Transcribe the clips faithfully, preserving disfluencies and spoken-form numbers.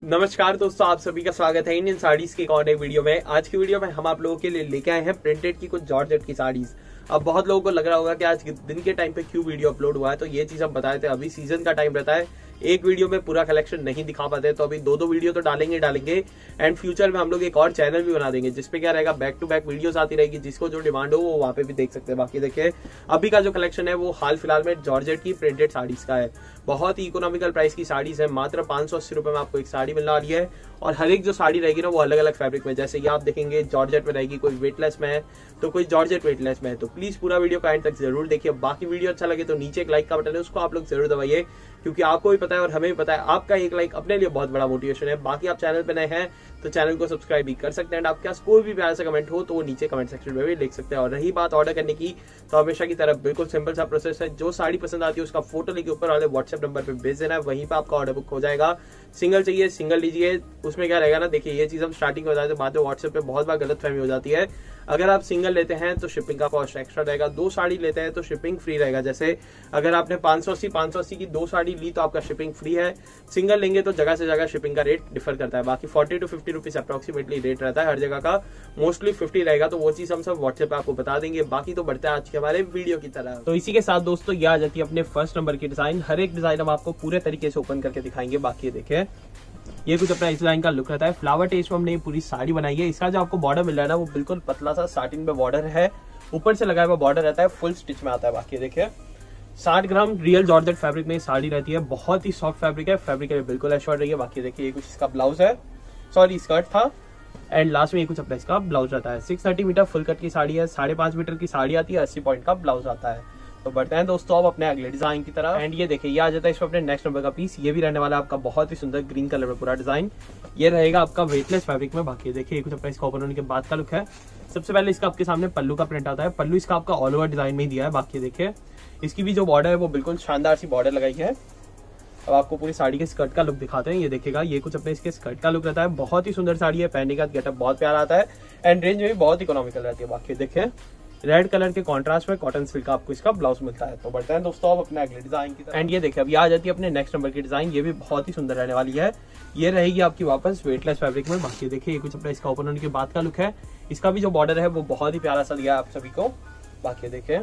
नमस्कार दोस्तों, आप सभी का स्वागत है इंडियन साड़ीज के एक और नई वीडियो में। आज की वीडियो में हम आप लोगों के लिए लेके आए हैं प्रिंटेड की कुछ जॉर्जेट की साड़ीज। अब बहुत लोगों को लग रहा होगा कि आज दिन के टाइम पे क्यों वीडियो अपलोड हुआ है, तो ये चीज हम बताए थे। अभी सीजन का टाइम रहता है, एक वीडियो में पूरा कलेक्शन नहीं दिखा पाते, तो अभी दो दो वीडियो तो डालेंगे डालेंगे एंड फ्यूचर में हम लोग एक और चैनल भी बना देंगे जिसपे क्या रहेगा, बैक टू बैक वीडियोस आती रहेगी। जिसको जो डिमांड हो वो वहाँ पे भी देख सकते हैं। बाकी देखिए, अभी का जो कलेक्शन है वो हाल फिलहाल में जॉर्जेट की प्रिंटेड साड़ीज का है। बहुत ही इकोनॉमिकल प्राइस की साड़ीज है, मात्र पांच सौ अस्सी रुपए में आपको एक साड़ी मिलने वाली है। और हर एक जो साड़ी रहेगी ना वो अलग अलग फैब्रिक में, जैसे कि आप देखेंगे जॉर्जेट में रहेगी, कोई वेटलेस में है तो कोई जॉर्जेट वेटलेस में है। तो प्लीज पूरा वीडियो का एंड तक जरूर देखिए। बाकी वीडियो अच्छा लगे तो नीचे एक लाइक का बटन है, उसको आप लोग जरूर दबाइए, क्योंकि आपको भी पता है और हमें भी पता है आपका एक लाइक अपने लिए बहुत बड़ा मोटिवेशन है। बाकी आप चैनल पे नए हैं तो चैनल को सब्सक्राइब भी कर सकते हैं। एंड आपके पास कोई भी प्यारा सा कमेंट हो तो वो नीचे कमेंट सेक्शन में भी लिख सकते हैं। और रही बात ऑर्डर करने की, तो हमेशा की तरह बिल्कुल सिंपल सा प्रोसेस है। जो साड़ी पसंद आती है उसका फोटो लेके ऊपर वाले व्हाट्सएप नंबर पे भेज देना है, वहीं पे आपका ऑर्डर बुक हो जाएगा। सिंगल चाहिए सिंगल लीजिए। उसमें क्या रहेगा ना, देखिए ये चीज हम स्टार्टिंग में बताते हैं, बाद में व्हाट्सएप पे बहुत बार गलत फहमी हो जाती है। अगर आप सिंगल लेते हैं तो शिपिंग का कॉस्ट एक्स्ट्रा रहेगा, दो साड़ी लेते हैं तो शिपिंग फ्री रहेगा। जैसे अगर आपने पांच सौ अस्सी पांच सौ अस्सी की दो साड़ी ली तो आपका शिपिंग फ्री है। सिंगल लेंगे तो जगह से जगह शिपिंग का रेट डिफर करता है। बाकी forty to fifty rupees approximately rate रहता है हर जगह का, मोस्टली फिफ्टी रहेगा। तो वो चीज हम सब व्हाट्सएप पे आपको बता देंगे। बाकी तो बढ़ते हैं आज के हमारे वीडियो की तरह। तो इसी के साथ दोस्तों ये आ जाती है अपने फर्स्ट नंबर की डिजाइन। हर एक डिजाइन हम आपको पूरे तरीके से ओपन करके दिखाएंगे। बाकी देखिए, ये कुछ अपना इस डिजाइन का लुक रहता है। फ्लावर टेस्ट में हमने पूरी साड़ी बनाई है। इसका जो आपको बॉर्डर मिल रहा है ना वो बिल्कुल पतला सा स्टार्टिंग में बॉर्डर है, ऊपर से लगाया हुआ बॉर्डर रहता है, फुल स्टिच में आता है। बाकी देखिए, साठ ग्राम रियल जॉर्जेट फैब्रिक में साड़ी रहती है। बहुत ही सॉफ्ट फैब्रिक है, फैब्रिक है बिल्कुल एश्योर्ड रही है। बाकी देखिए, ये कुछ इसका ब्लाउज है, सॉरी स्कर्ट था, एंड लास्ट में ये कुछ अपना इसका ब्लाउज रहता है। Six thirty metre full cut की साड़ी है, साढ़े पांच मीटर की साड़ी आती है, अस्सी पॉइंट का ब्लाउज आता है। तो बढ़ते हैं दोस्तों अब अपने अगले डिजाइन की तरफ। एंड ये देखिए, ये आ जाता है इसमें अपने नेक्स्ट नंबर का पीस। ये भी रहने वाला है आपका बहुत ही सुंदर ग्रीन कलर में पूरा डिजाइन। ये रहेगा आपका वेटलेस फैब्रिक में। बाकी देखिए, कुछ अपना इसका ओपन होने के बाद का लुक है। सबसे पहले इसका आपके सामने पल्लू का प्रिंट आता है। पल्लू इसका आपका ऑल ओवर डिजाइन में ही दिया है। बाकी देखिए, इसकी भी जो बॉर्डर है वो बिल्कुल शानदार सी बॉर्डर लगाई है। अब आपको पूरी साड़ी के स्कर्ट का लुक दिखाते हैं। ये देखिएगा, ये कुछ अपने इसके स्कर्ट का लुक रहता है। बहुत ही सुंदर साड़ी है, पहनने का गेटअप बहुत प्यारा आता है एंड रेंज में भी बहुत इकोनॉमिकल रहती है। बाकी देखिए, रेड कलर के कॉन्ट्रास्ट में कॉटन सिल्क का आपको इसका ब्लाउज मिलता है। तो बढ़ते हैं दोस्तों अब अपने अगले डिजाइन की तरफ। एंड ये देखिए, अब ये आ जाती है अपने नेक्स्ट नंबर की डिजाइन। ये भी बहुत ही सुंदर रहने वाली है। ये रहेगी आपकी वापस वेटलेस फैब्रिक में। बाकी देखिए, ये कुछ अपना इसका ओपन होने के बाद का लुक है। इसका भी जो बॉर्डर है वो बहुत ही प्यारा सा दिया है आप सभी को। बाकी देखिए,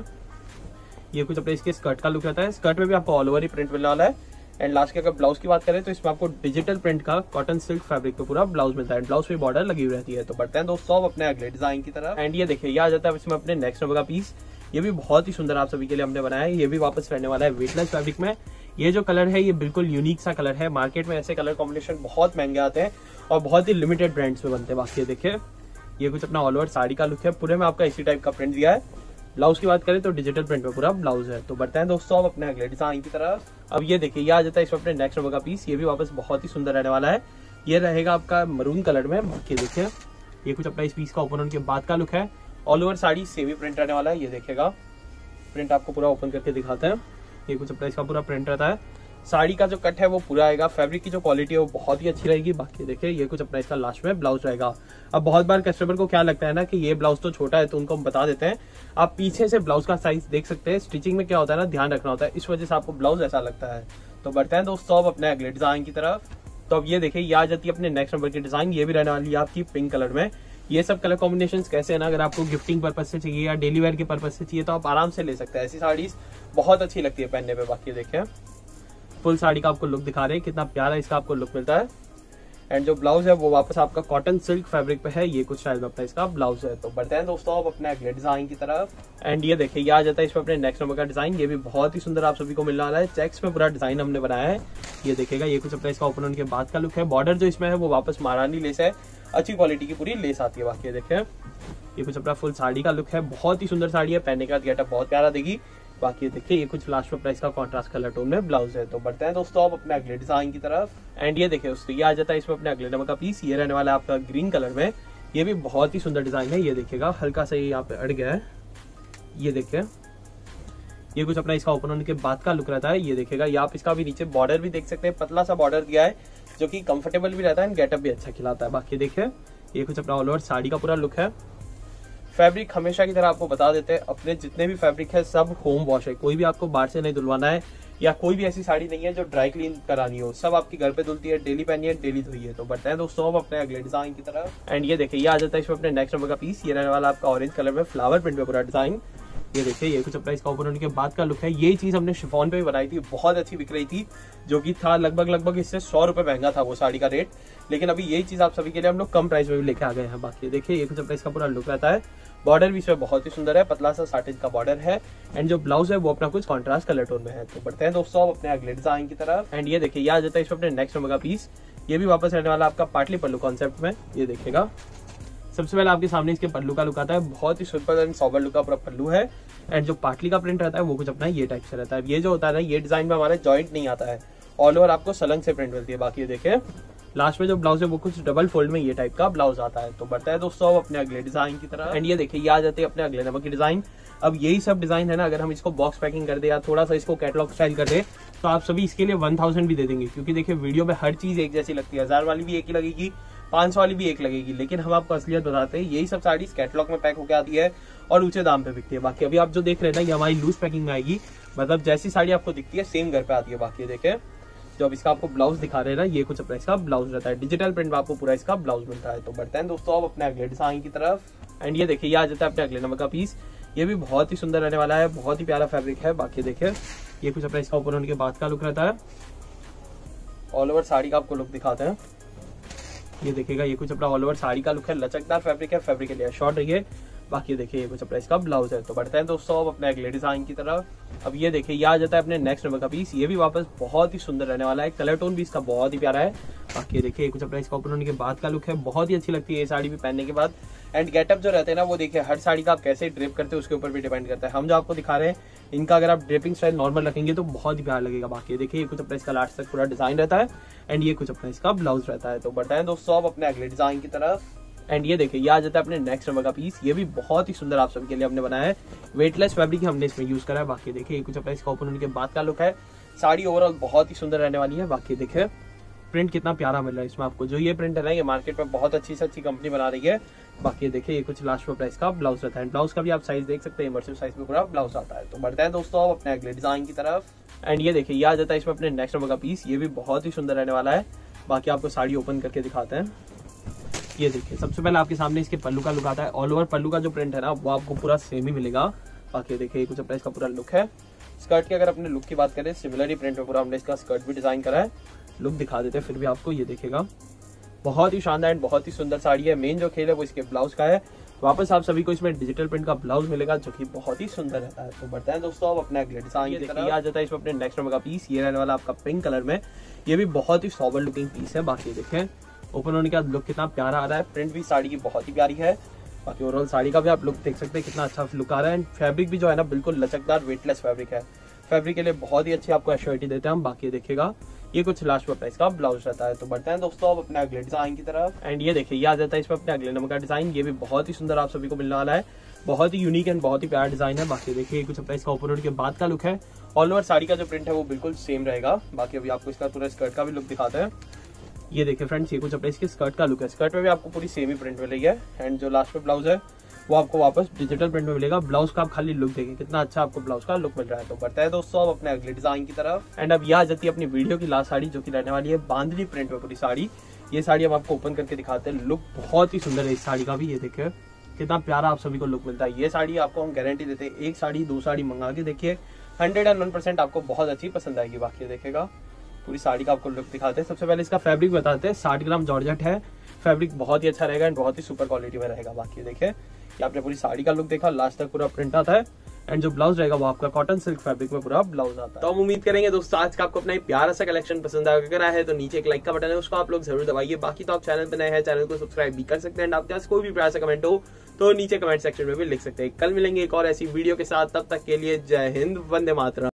ये कुछ अपने इसके स्कर्ट का लुक रहता है। स्कर्ट में भी आपको ऑल ओवर ही प्रिंट मिलने वाला है। एंड लास्ट के अगर ब्लाउज की बात करें तो इसमें आपको डिजिटल प्रिंट का कॉटन सिल्क फैब्रिक पे पूरा ब्लाउज मिलता है। ब्लाउज पे बॉर्डर लगी हुई रहती है। तो बढ़ते हैं दोस्तों अब अपने अगले डिजाइन की तरफ। एंड ये देखिए, ये आ जाता है इसमें अपने नेक्स्ट नंबर का पीस। ये भी बहुत ही सुंदर आप सभी के लिए हमने बनाया है। ये भी वापस रहने वाला है वेटलेस फैब्रिक में। ये जो कलर है ये बिल्कुल यूनिक सा कलर है। मार्केट में ऐसे कलर कॉम्बिनेशन बहुत महंगे आते हैं और बहुत ही लिमिटेड ब्रांड्स में बनते हैं। बाकी देखिए, ये कुछ अपना ऑल ओवर साड़ी का लुक है। पूरे में आपका इसी टाइप का प्रिंट दिया है। ब्लाउज की बात करें तो डिजिटल प्रिंट में पूरा ब्लाउज है। तो बढ़ते हैं दोस्तों अब अपने अगले डिजाइन की तरफ। अब ये देखिए, ये आ जाता है इसमें अपने नेक्स्ट नंबर का पीस। ये भी वापस बहुत ही सुंदर रहने वाला है। ये रहेगा आपका मरून कलर में। बाकी देखिए, ये कुछ अपना इस पीस का ओपन होने के बाद का लुक है। All over sari semi print रहने वाला है। ये देखिएगा, प्रिंट आपको पूरा ओपन करके दिखाते हैं। ये कुछ अपना इसका पूरा प्रिंट रहता है। साड़ी का जो कट है वो पूरा आएगा। फैब्रिक की जो क्वालिटी है वो बहुत ही अच्छी रहेगी। बाकी देखिए, ये कुछ अपना इसका लास्ट में ब्लाउज रहेगा। अब बहुत बार कस्टमर को क्या लगता है ना कि ये ब्लाउज तो छोटा है, तो उनको हम बता देते हैं, आप पीछे से ब्लाउज का साइज देख सकते हैं। स्टिचिंग में क्या होता है ना, ध्यान रखना होता है, इस वजह से आपको ब्लाउज ऐसा लगता है। तो बढ़ते हैं दोस्तों अब अपने अगले डिजाइन की तरफ। तो अब ये देखिए, ये आ जाती है अपने नेक्स्ट नंबर की डिजाइन। ये भी रहने वाली है आपकी पिंक कलर में। ये सब कलर कॉम्बिनेशंस कैसे है ना, अगर आपको गिफ्टिंग पर्पज से चाहिए या डेली वेयर के पर्पज से चाहिए तो आप आराम से ले सकते हैं। ऐसी साड़ीज बहुत अच्छी लगती है पहनने पे। बाकी देखिए, फुल साड़ी का आपको लुक दिखा रहे हैं, कितना प्यारा इसका आपको लुक मिलता है। एंड जो ब्लाउज है वो वापस आपका कॉटन सिल्क फैब्रिक पे है। ये कुछ स्टाइल में अपना इसका ब्लाउज है। तो बढ़ते हैं दोस्तों अब अपने अगले डिजाइन की तरफ। एंड ये देखिए, ये आ जाता है इसमें अपने नेक्स्ट नंबर का डिजाइन। ये भी बहुत ही सुंदर आप सभी को मिलने वाला है। चेक्स में पूरा डिजाइन हमने बनाया है। ये देखिएगा, ये कुछ अपना इसका ओपन होने के बाद का लुक है। बॉर्डर जो इसमें है वो वापस महारानी लेस है, अच्छी क्वालिटी की पूरी लेस आती है। बाकी देखिए, ये कुछ अपना फुल साड़ी का लुक है। बहुत ही सुंदर साड़ी है, पहनने का गेटअप बहुत प्यारा देगी। बाकी देखिए, ये कुछ लास्ट में प्राइस का कॉन्ट्रास्ट कलर टोन में ब्लाउज है। तो बढ़ते हैं दोस्तों अब अपने अगले डिजाइन की तरफ। एंड ये देखिए दोस्तों, ये आ जाता है इसमें अपने अगले नंबर का पीस। ये रहने वाला है आपका ग्रीन कलर में। ये भी बहुत ही सुंदर डिजाइन है। ये देखिएगा, हल्का सा ये यहाँ पे अड़ गया है। ये देखिए, ये कुछ अपना इसका ओपन होने के बाद का लुक रहता है। ये देखिएगा, ये आप इसका भी नीचे बॉर्डर भी देख सकते हैं, पतला सा बॉर्डर दिया है जो कि कंफर्टेबल भी रहता है, गेटअप भी अच्छा खिलाता है। बाकी देखिए, ये कुछ अपना ऑल ओवर साड़ी का पूरा लुक है। फैब्रिक हमेशा की तरह आपको बता देते हैं, अपने जितने भी फैब्रिक है सब होम वॉश है। कोई भी आपको बाहर से नहीं धुलवाना है या कोई भी ऐसी साड़ी नहीं है जो ड्राई क्लीन करानी हो, सब आपकी घर पे धुलती है, डेली पहनी है, डेली धोई है। तो बढ़ते हैं दोस्तों अब अपने अगले डिजाइन की तरफ। एंड ये देखिए ये आ जाता है इसमें अपने नेक्स्ट नंबर का पीस। ये रहने वाला आपका ऑरेंज कलर में फ्लावर प्रिंट में पूरा डिजाइन। ये देखिए ये कुछ अपना इसका ऊपर होने के बाद का लुक है। ये चीज हमने शिफॉन पे भी बनाई थी, बहुत अच्छी बिक रही थी, जो कि था लगभग लगभग इससे सौ रुपए महंगा था वो साड़ी का रेट। लेकिन अभी यही चीज आप सभी के लिए हम लोग कम प्राइस में भी लेके आ गए हैं। बाकी देखिए ये कुछ अपना इसका पूरा लुक रहता है। बॉर्डर भी इसमें बहुत ही सुंदर है, पतला सा साटिन का बॉर्डर है। एंड जो ब्लाउज है वो अपना कुछ कॉन्ट्रास्ट कलर टोन में है। तो बढ़ते हैं दोस्तों अब अपने अगले डिजाइन की तरफ। एंड ये देखिए ये आ जाता है इसमें अपने नेक्स्ट नंबर का पीस। ये भी वापस रहने वाला आपका पाटली पल्लू कॉन्सेप्ट में। ये देखिएगा सबसे पहले आपके सामने इसके पल्लू का लुक आता है, बहुत ही सिंपल एंड सॉबर लुक का पूरा पल्लू है। एंड जो पाटली का प्रिंट रहता है वो कुछ अपना ये टाइप से रहता है। ये जो होता है ना ये डिजाइन में हमारे जॉइंट नहीं आता है, ऑल ओवर आपको सलंग से प्रिंट मिलती है। बाकी ये देखें लास्ट में जो ब्लाउज है वो कुछ डबल फोल्ड में ये टाइप का ब्लाउज आता है। तो बढ़ता है दोस्तों अब अपने अगले डिजाइन की तरफ। एंड ये देखिए ये आ जाते हैं अपने अगले नंबर की डिजाइन। अब यही सब डिजाइन है ना, अगर हम इसको बॉक्स पैकिंग कर दे या थोड़ा सा इसको कैटलॉग स्टाइल कर दे तो आप सभी इसके लिए वन थाउजेंड भी दे देंगे, क्योंकि देखिए वीडियो में हर चीज एक जैसी लगती है। हजार वाली भी एक ही लगेगी, पांच सौ वाली भी एक लगेगी, लेकिन हम आपको असलियत बताते हैं यही सब साड़ी कैटलॉग में पैक होकर आती है और ऊंचे दाम पे बिकती है। बाकी अभी आप जो देख रहे हैं ना ये हमारी लूज पैकिंग में आएगी, मतलब जैसी साड़ी आपको दिखती है सेम घर पे आती है। बाकी देखे जो अब इसका आपको ब्लाउज दिखा रहे हैं ना ये कुछ अपना इसका ब्लाउज रहता है, डिजिटल प्रिंट में आपको पूरा इसका ब्लाउज मिलता है। तो बढ़ते हैं दोस्तों अब अपने अगले डिजाइन की तरफ। एंड ये देखिए ये आ जाता है अपने अगले नंबर का पीस। ये भी बहुत ही सुंदर रहने वाला है, बहुत ही प्यारा फैब्रिक है। बाकी देखिए ये कुछ अपना इसका ऊपर होने के बाद का लुक रहता है। ऑल ओवर साड़ी का आपको लुक दिखाते हैं। ये देखिएगा ये कुछ अपना ऑल ओवर साड़ी का लुक है, लचकदार फैब्रिक है, फैब्रिक के लिए शॉर्ट रही है। बाकी देखिए ये कुछ अपना इसका ब्लाउज है। तो बढ़ते हैं दोस्तों अब अपने अगले डिजाइन की तरफ। अब ये देखिए ये आ जाता है अपने नेक्स्ट नंबर का पीस। ये भी वापस बहुत ही सुंदर रहने वाला है, कलर टोन भी इसका बहुत ही प्यारा है। बाकी देखिए कुछ अपना इसका ऊपर होने के बाद का लुक है, बहुत ही अच्छी लगती है ये साड़ी भी पहनने के बाद। एंड गेटअप जो रहते हैं ना वो देखिए हर साड़ी का आप कैसे ड्रेप करते हैं उसके ऊपर भी डिपेंड करता है। हम जो आपको दिखा रहे हैं इनका अगर आप ड्रेपिंग स्टाइल नॉर्मल रखेंगे तो बहुत ही प्यारा लगेगा। बाकी देखिए ये कुछ अपना इसका लास्ट तक पूरा डिजाइन रहता है। एंड ये कुछ अपना इसका ब्लाउज रहता है। तो बढ़ते हैं दोस्तों अब अपने अगले डिजाइन की तरफ। एंड ये देखिए ये आ जाता है अपने नेक्स्ट नंबर का पीस। ये भी बहुत ही सुंदर आप सबके लिए हमने बनाया है, वेटलेस फैब्रिक हमने इसमें यूज करा है। बाकी देखिए ये कुछ अपना इसका ओपन होने के बाद का लुक है। साड़ी ओवरऑल बहुत ही सुंदर रहने वाली है। बाकी देखिए प्रिंट कितना प्यारा मिल रहा है इसमें आपको, जो ये प्रिंट है ना ये मार्केट में बहुत अच्छी से अच्छी कंपनी बना रही है। बाकी देखिए ये कुछ लास्ट में प्राइस का ब्लाउज रहता है। ब्लाउज का भी आप साइज देख सकते हैं, इमर्सिव साइज में पूरा ब्लाउज आता है। तो बढ़ते हैं दोस्तों अब अपने अगले डिजाइन की तरफ। एंड ये देखिए ये आ जाता है इसमें अपने नेक्स्ट नंबर का पीस। ये भी बहुत ही सुंदर रहने वाला है। बाकी आपको साड़ी ओपन करके दिखाते हैं। ये देखिए सबसे पहले आपके सामने इसके पल्लू का लुक आता है। ऑल ओवर पल्लू का जो प्रिंट है ना वो आपको पूरा सेम ही मिलेगा। बाकी देखिए कुछ अपना इसका पूरा लुक है। स्कर्ट की अगर अपने लुक की बात करें सिमिलर प्रिंट में पूरा हमने इसका स्कर्ट भी डिजाइन करा है। लुक दिखा देते हैं फिर भी आपको। ये देखेगा बहुत ही शानदार एंड बहुत ही सुंदर साड़ी है। मेन जो खेल है वो इसके ब्लाउज का है। वापस आप सभी को इसमें डिजिटल प्रिंट का ब्लाउज मिलेगा जो कि बहुत ही सुंदर रहता है। तो बढ़ते हैं दोस्तों अब अपने अगले डिजाइन की तरफ। आ जाता है इसमें अपने नेक्स्ट नंबर का पीस। ये रहने वाला आपका पिंक कलर में। ये भी बहुत ही सॉबर लुकिंग पीस है। बाकी देखें ओपन होने के बाद लुक कितना प्यारा आ रहा है। प्रिंट भी साड़ी की बहुत ही प्यारी है। बाकी ओवरऑल साड़ी का भी आप लुक देख सकते हैं कितना अच्छा लुक आ रहा है। एंड फैब्रिक भी जो है ना बिल्कुल लचकदार वेटलेस फैब्रिक है। फैब्रिक के लिए बहुत ही अच्छी आपको एश्योरिटी देते हैं हम। बाकी देखिएगा ये कुछ लास्ट में प्राइस का ब्लाउज रहता है। तो बढ़ते हैं दोस्तों अब अपने अगले डिजाइन की तरफ। एंड ये देखिए ये आ जाता है इसमें अपने अगले नंबर का डिजाइन। ये भी बहुत ही सुंदर आप सभी को मिलने वाला है, बहुत ही यूनिक एंड बहुत ही प्यारा डिजाइन है। बाकी देखिए कुछ अपना इसका ऊपर होने के बाद का लुक है। ऑल ओवर साड़ी का जो प्रिंट है वो बिल्कुल सेम रहेगा। बाकी अभी आपको इसका पूरा स्कर्ट का भी लुक दिखाते हैं। ये देखिए फ्रेंड्स ये कुछ अपने इसके स्कर्ट का लुक है। स्कर्ट में भी आपको पूरी सेम ही प्रिंट मिलेगी है। एंड जो लास्ट में ब्लाउज है वो आपको वापस डिजिटल प्रिंट में मिलेगा। ब्लाउज का आप खाली लुक देखें कितना अच्छा आपको ब्लाउज का लुक मिल रहा है। तो बढ़ता है दोस्तों अब अपने अगले डिजाइन की तरफ। एंड अब यह आ जाती है अपनी वीडियो की लास्ट साड़ी जो कि रहने वाली है बांधनी प्रिंट में पूरी साड़ी। ये साड़ी हम आपको ओपन करके दिखाते हैं। लुक बहुत ही सुंदर है इस साड़ी का भी। ये देखिए कितना प्यारा आप सभी को लुक मिलता है। ये साड़ी आपको हम गारंटी देते हैं, एक साड़ी दो साड़ी मंगा के देखिए हंड्रेड एंड वन परसेंट आपको बहुत अच्छी पसंद आएगी। बाकी देखेगा पूरी साड़ी का आपको लुक दिखाते हैं। सबसे पहले इसका फैब्रिक बताते हैं। साठ ग्राम जॉर्जेट है। फैब्रिक बहुत ही अच्छा रहेगा एंड बहुत ही सुपर क्वालिटी में रहेगा। बाकी देखिए ये आपने पूरी साड़ी का लुक देखा, लास्ट तक पूरा प्रिंट आता है। एंड जो ब्लाउज रहेगा वो आपका कॉटन सिल्क फैब्रिक में पूरा ब्लाउज आता है। तो हम उम्मीद करेंगे दोस्तों आज का आपको अपना प्यारा सा कलेक्शन पसंद आया। अगर आया है तो नीचे एक लाइक का बटन है उसको आप लोग जरूर दबाइए। बाकी तो आप चैनल पे नए हैं, चैनल को सब्सक्राइब भी कर सकते हैं। एंड आपके पास कोई भी प्यारा सा कमेंट हो तो नीचे कमेंट सेक्शन में भी लिख सकते हैं। कल मिलेंगे एक और ऐसी वीडियो के साथ, तब तक के लिए जय हिंद, वंदे मातरम।